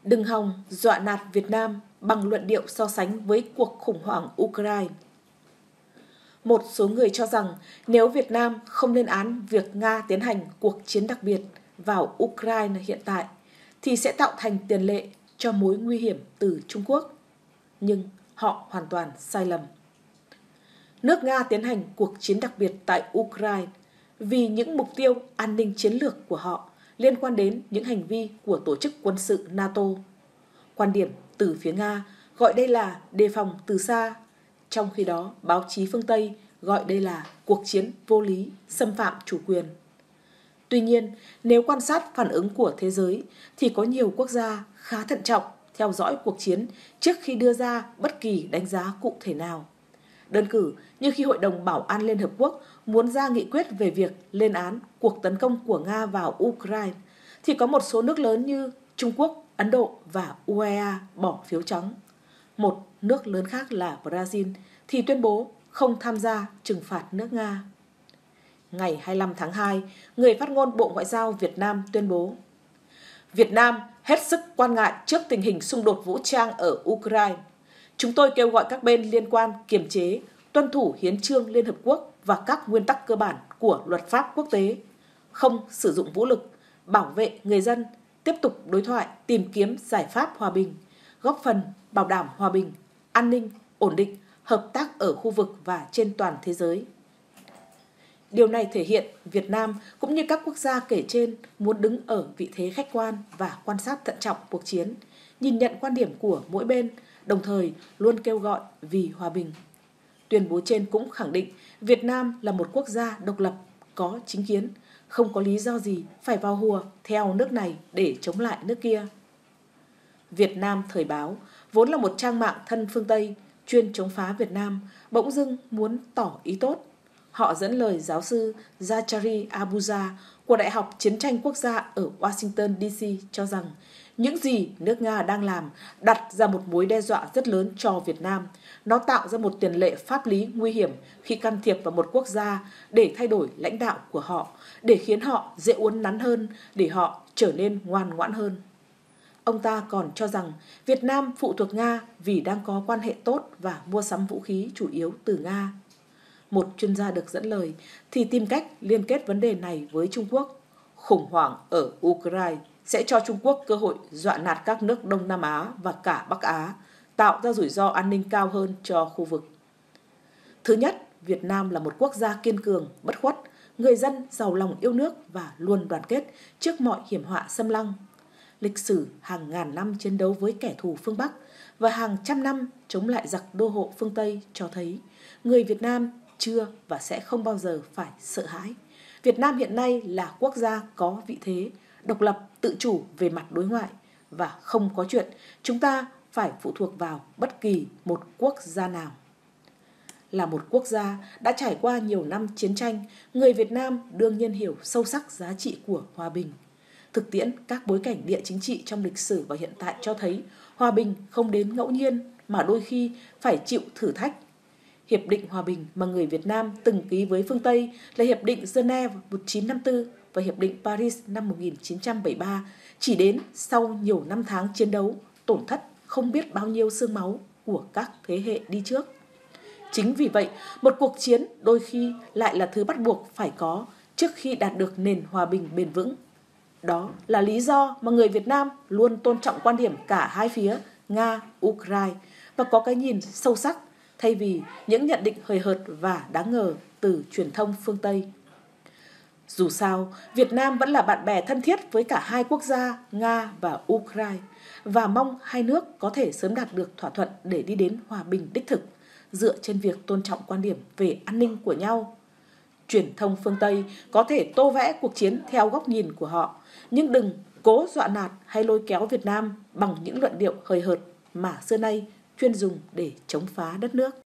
Đừng hòng dọa nạt Việt Nam bằng luận điệu so sánh với cuộc khủng hoảng Ukraine. Một số người cho rằng nếu Việt Nam không lên án việc Nga tiến hành cuộc chiến đặc biệt vào Ukraine hiện tại, thì sẽ tạo thành tiền lệ cho mối nguy hiểm từ Trung Quốc. Nhưng họ hoàn toàn sai lầm. Nước Nga tiến hành cuộc chiến đặc biệt tại Ukraine vì những mục tiêu an ninh chiến lược của họ liên quan đến những hành vi của tổ chức quân sự NATO. Quan điểm từ phía Nga gọi đây là đề phòng từ xa, trong khi đó báo chí phương Tây gọi đây là cuộc chiến vô lý, xâm phạm chủ quyền. Tuy nhiên, nếu quan sát phản ứng của thế giới thì có nhiều quốc gia khá thận trọng theo dõi cuộc chiến trước khi đưa ra bất kỳ đánh giá cụ thể nào. Đơn cử như khi Hội đồng Bảo an Liên Hợp Quốc muốn ra nghị quyết về việc lên án cuộc tấn công của Nga vào Ukraine, thì có một số nước lớn như Trung Quốc, Ấn Độ và UEA bỏ phiếu trắng. Một nước lớn khác là Brazil thì tuyên bố không tham gia trừng phạt nước Nga. Ngày 25 tháng 2, người phát ngôn Bộ Ngoại giao Việt Nam tuyên bố: Việt Nam hết sức quan ngại trước tình hình xung đột vũ trang ở Ukraine. Chúng tôi kêu gọi các bên liên quan kiềm chế, tuân thủ hiến chương Liên Hợp Quốc và các nguyên tắc cơ bản của luật pháp quốc tế, không sử dụng vũ lực, bảo vệ người dân, tiếp tục đối thoại, tìm kiếm giải pháp hòa bình, góp phần bảo đảm hòa bình, an ninh, ổn định, hợp tác ở khu vực và trên toàn thế giới. Điều này thể hiện Việt Nam cũng như các quốc gia kể trên muốn đứng ở vị thế khách quan và quan sát thận trọng cuộc chiến, nhìn nhận quan điểm của mỗi bên, đồng thời luôn kêu gọi vì hòa bình. Tuyên bố trên cũng khẳng định Việt Nam là một quốc gia độc lập, có chính kiến, không có lý do gì phải vào hùa theo nước này để chống lại nước kia. Việt Nam Thời báo, vốn là một trang mạng thân phương Tây, chuyên chống phá Việt Nam, bỗng dưng muốn tỏ ý tốt. Họ dẫn lời giáo sư Zachary Abuja của Đại học Chiến tranh Quốc gia ở Washington DC cho rằng những gì nước Nga đang làm đặt ra một mối đe dọa rất lớn cho Việt Nam. Nó tạo ra một tiền lệ pháp lý nguy hiểm khi can thiệp vào một quốc gia để thay đổi lãnh đạo của họ, để khiến họ dễ uốn nắn hơn, để họ trở nên ngoan ngoãn hơn. Ông ta còn cho rằng Việt Nam phụ thuộc Nga vì đang có quan hệ tốt và mua sắm vũ khí chủ yếu từ Nga. Một chuyên gia được dẫn lời thì tìm cách liên kết vấn đề này với Trung Quốc. Khủng hoảng ở Ukraine sẽ cho Trung Quốc cơ hội dọa nạt các nước Đông Nam Á và cả Bắc Á, tạo ra rủi ro an ninh cao hơn cho khu vực. Thứ nhất, Việt Nam là một quốc gia kiên cường, bất khuất, người dân giàu lòng yêu nước và luôn đoàn kết trước mọi hiểm họa xâm lăng. Lịch sử hàng ngàn năm chiến đấu với kẻ thù phương Bắc và hàng trăm năm chống lại giặc đô hộ phương Tây cho thấy người Việt Nam chưa và sẽ không bao giờ phải sợ hãi. Việt Nam hiện nay là quốc gia có vị thế, độc lập, tự chủ về mặt đối ngoại và không có chuyện chúng ta phải phụ thuộc vào bất kỳ một quốc gia nào. Là một quốc gia đã trải qua nhiều năm chiến tranh, người Việt Nam đương nhiên hiểu sâu sắc giá trị của hòa bình. Thực tiễn các bối cảnh địa chính trị trong lịch sử và hiện tại cho thấy hòa bình không đến ngẫu nhiên mà đôi khi phải chịu thử thách. Hiệp định hòa bình mà người Việt Nam từng ký với phương Tây là Hiệp định Geneva 1954 và Hiệp định Paris năm 1973 chỉ đến sau nhiều năm tháng chiến đấu, tổn thất không biết bao nhiêu xương máu của các thế hệ đi trước. Chính vì vậy, một cuộc chiến đôi khi lại là thứ bắt buộc phải có trước khi đạt được nền hòa bình bền vững. Đó là lý do mà người Việt Nam luôn tôn trọng quan điểm cả hai phía Nga, Ukraine và có cái nhìn sâu sắc thay vì những nhận định hời hợt và đáng ngờ từ truyền thông phương Tây. Dù sao, Việt Nam vẫn là bạn bè thân thiết với cả hai quốc gia Nga và Ukraine và mong hai nước có thể sớm đạt được thỏa thuận để đi đến hòa bình đích thực, dựa trên việc tôn trọng quan điểm về an ninh của nhau. Truyền thông phương Tây có thể tô vẽ cuộc chiến theo góc nhìn của họ, nhưng đừng cố dọa nạt hay lôi kéo Việt Nam bằng những luận điệu hời hợt mà xưa nay chuyên dùng để chống phá đất nước.